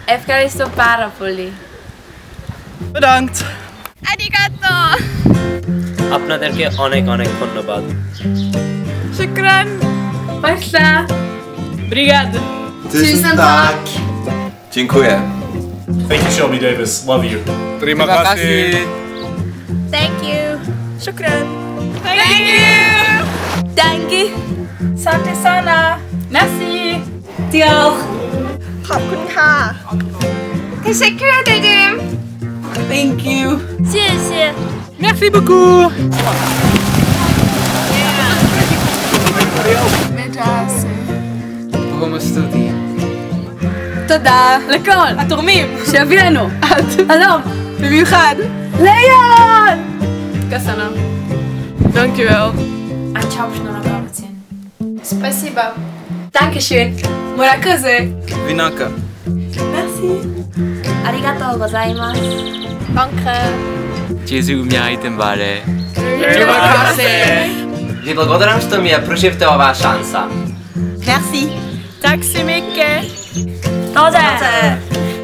Ευχαριστώ πάρα πολύ. Bedankt. Arigato. আপনাদেরকে অনেক অনেক ধন্যবাদ। Shukran. Basta. Obrigado. Tusen tack. Dziękuję. Thank you, Shelby Davis. Love you. Terima kasih. Thank you. Shukran. Thank you. Thank you. Asante sana. Merci. เดียวขอบคุณค่ะ Teşekkür ederim. Thank you. 谢谢. Merci beaucoup. Come studi? תודה לכל התורמים שהבאנו עד הלום במיוחד ליאון. קסנה. Dankjewel. Ein Schaubschnurrer Kapazin. Спасибо. Dankeschön. Murakoze. Winaka. Merci. Arigato gozaimasu. Danke. Gesù mi ha aiutato bene. Terima kasih. Vi благодарам, что ми я проживте ова шанса. Merci. Tack så mycket. Ta det.